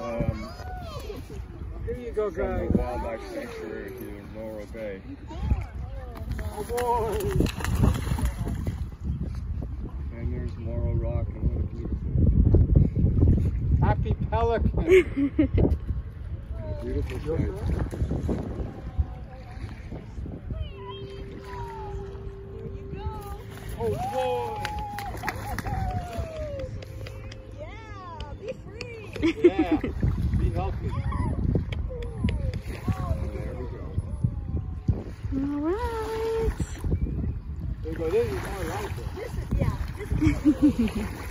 Here you go, guys. From the wildlife sanctuary here in Morro Bay. Oh boy! And there's Morro Rock, and what a beautiful, Happy Pelican! beautiful sight. Oh boy! Yeah, be free. Yeah, be healthy. There we go. All right. There you go. This is more like it. This is, yeah, this is